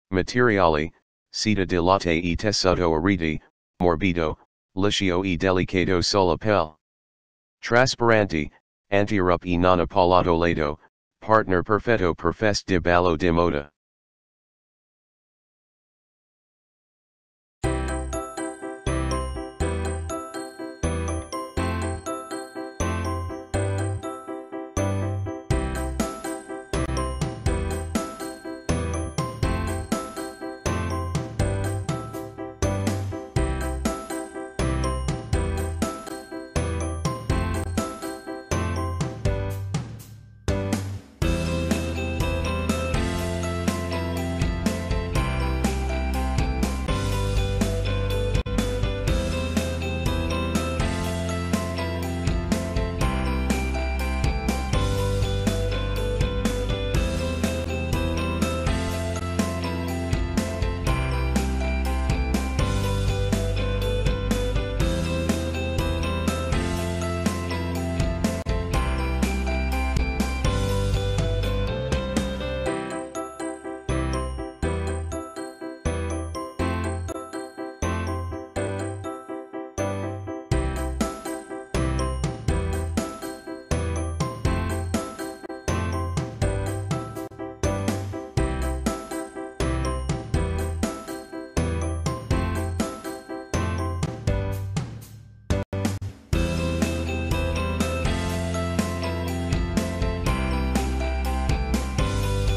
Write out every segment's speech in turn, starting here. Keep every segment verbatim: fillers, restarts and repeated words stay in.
Materiale, seta di latte e tessuto a rete, morbido, liscio e delicato sulla pelle. Traspirante, antirughe e non appallottolato, partner perfetto per feste di ballo di moda.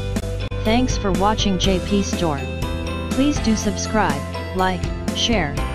Thanks for watching J P Store. Please do subscribe, like, share,